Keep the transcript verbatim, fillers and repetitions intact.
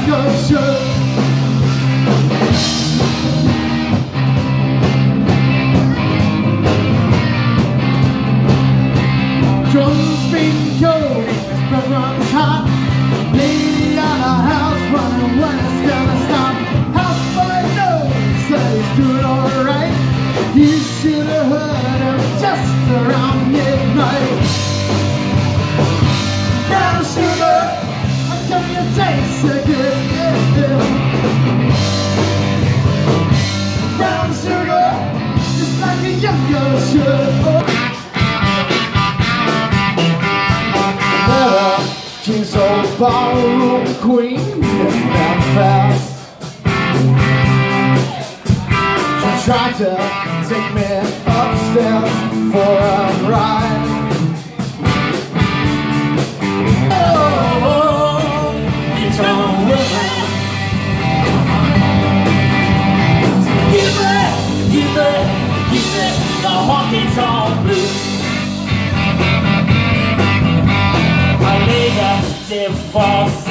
younger should. Drums being cold, his breath runs hot. Lady out of house, running when it's gonna stop. House boy knows that he's doing alright. You should have heard him just around midnight. Brown sugar, how come you taste so good? Brown sugar, just like a young girl should. Oh. King's old ballroom queen in Belfast. She tried to take me upstairs for a ride. Oh, you don't women. Give it, give it, give it the honky tonk blues. They fall